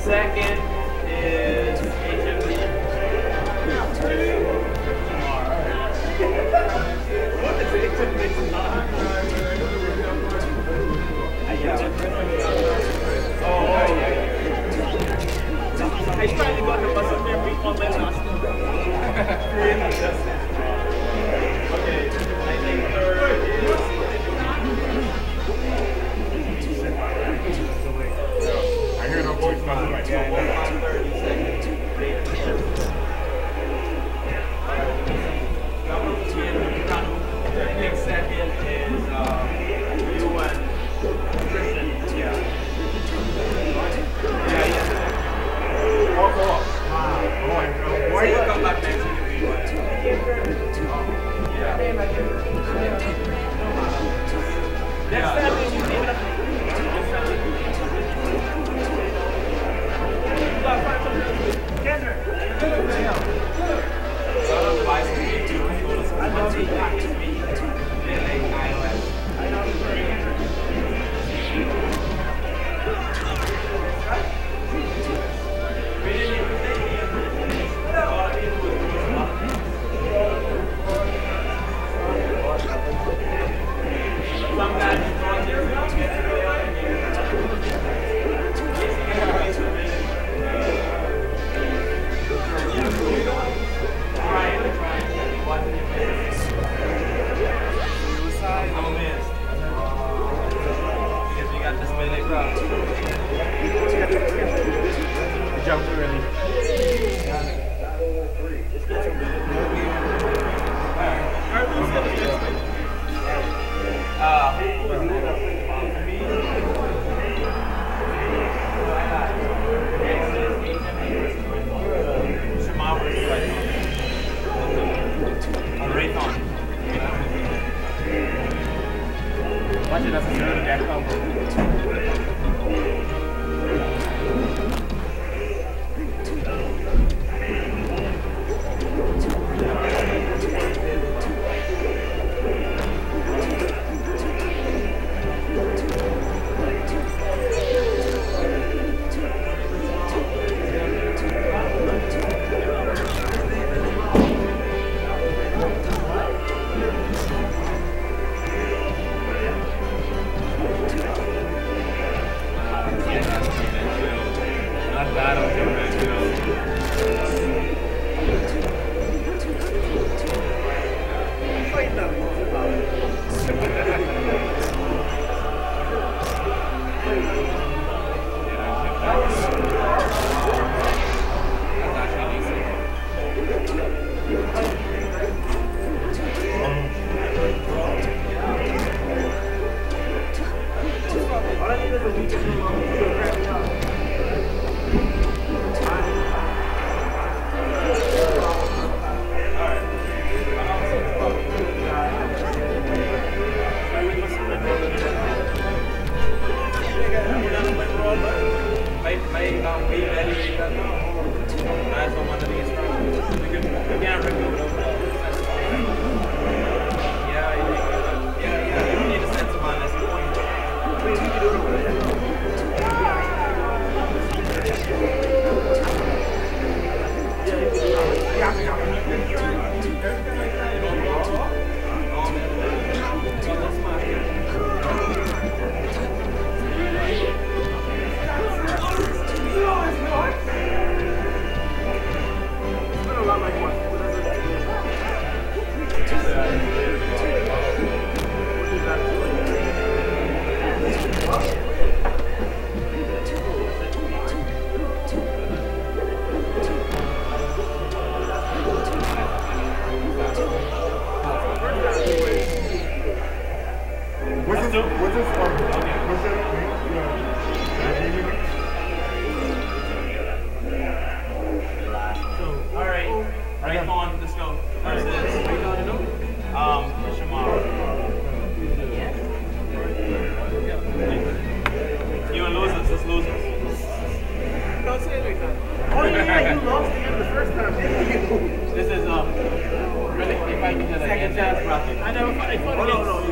Second is HMB. What is HMB? Oh, yeah. I finally got the bus up there on my last one. Okay, I think third is. I hear no voice now. Yeah, third is second. I think second is you and Kristen. Yeah. Why you come back next week? Yeah. Next time you need to jump too early. Watch it, that's a good back combo.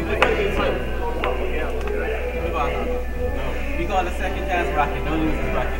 We call it a second chance bracket. Don't lose this bracket.